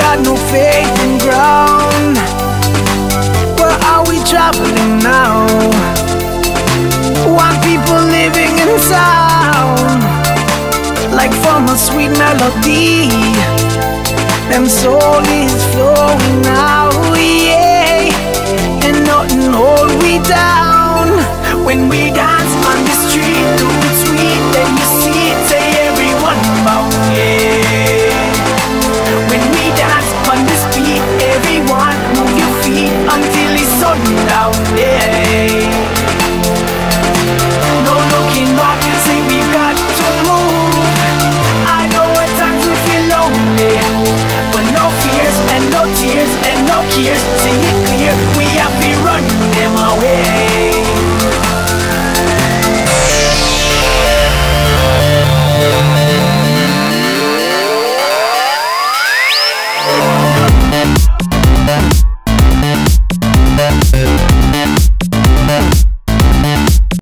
got no faith in ground. Where are we traveling now? One people living in sound, like from a sweet melody. Them soul is flowing now, yeah. And nothing hold we down. When we dance on the street, do it sweet, then you see it, say everyone bow, yeah. When we dance on the street, everyone move your feet until it's sundown, yeah. No looking back, say we've got to move. I know at times we feel lonely, but no fears and no tears and no cares. See it clear, we have